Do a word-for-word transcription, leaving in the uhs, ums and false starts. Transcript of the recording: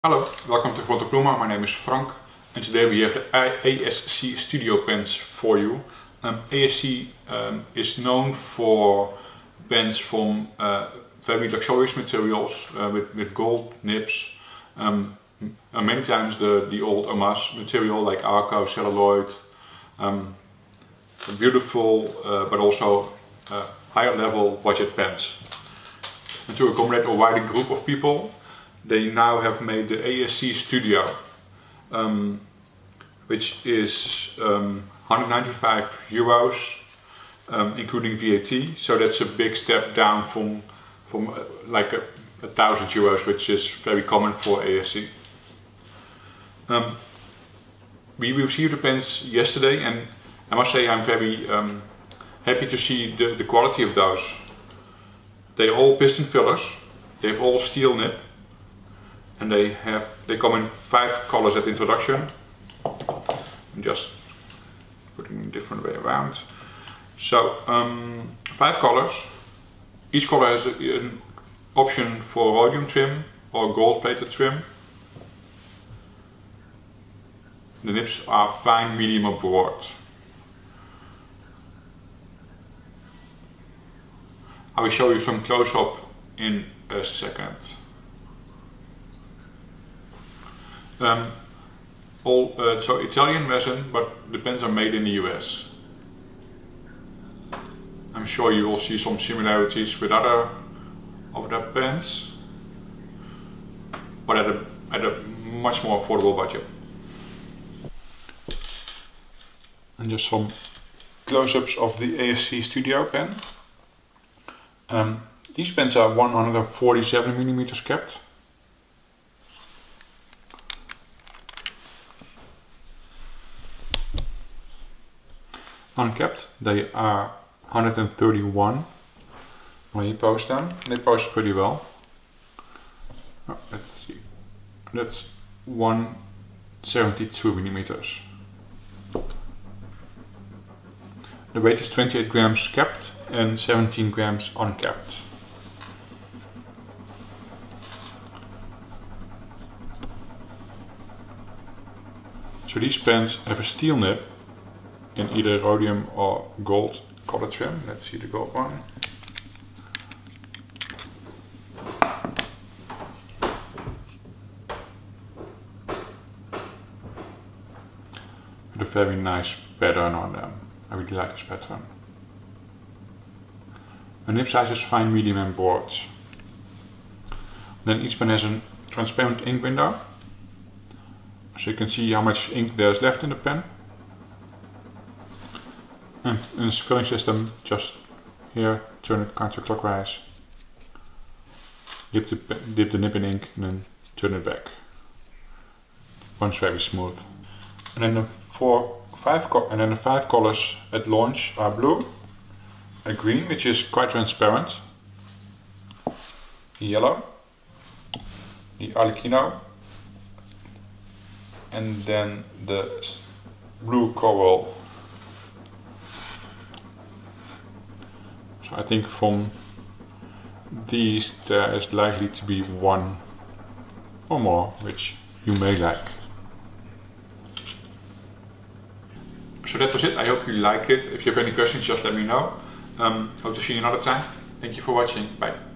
Hello, welcome to Quantum Pluma. My name is Frank, and today we have the A S C Studio pens for you. Um, A S C um, is known for pens from uh, very luxurious materials uh, with, with gold nibs. Um, and many times the, the old Omas material like Arco, celluloid. Um, beautiful uh, but also uh, higher level budget pens. And to accommodate a wider group of people, they now have made the A S C Studio, um, which is um, one hundred ninety-five euros, um, including V A T. So that's a big step down from from uh, like a, a thousand euros, which is very common for A S C. Um, we received the pens yesterday, and I must say I'm very um, happy to see the, the quality of those. They're all piston fillers. They have all steel nib. And they have they come in five colors at introduction. I'm just putting it a different way around. So um, five colors. Each color has a, an option for rhodium trim or gold plated trim. The nibs are fine, medium or broad. I will show you some close-up in a second. Um, all uh, so Italian resin, but the pens are made in the U S. I'm sure you will see some similarities with other of their pens, but at a, at a much more affordable budget. And just some close-ups of the A S C Studio pen. Um, these pens are one hundred forty-seven millimeters capped. Uncapped, they are one hundred thirty-one when you post them. They post pretty well. Oh, let's see, that's one hundred seventy-two millimeters. The weight is twenty-eight grams capped and seventeen grams uncapped. So these pens have a steel nib in either rhodium or gold color trim. Let's see the gold one. With a very nice pattern on them. I really like this pattern. The nib size is fine, medium and broad. Then each pen has a transparent ink window, so you can see how much ink there is left in the pen. And in this filling system, just here, turn it counterclockwise, dip the, dip the nib in ink and then turn it back. Runs very smooth. And then the four, five, and then the five colors at launch are blue, a green, which is quite transparent, yellow, the Arlecchino, and then the blue coral. I think from these there is likely to be one or more which you may like. So that was it. I hope you like it. If you have any questions, just let me know. Um, hope to see you another time. Thank you for watching. Bye.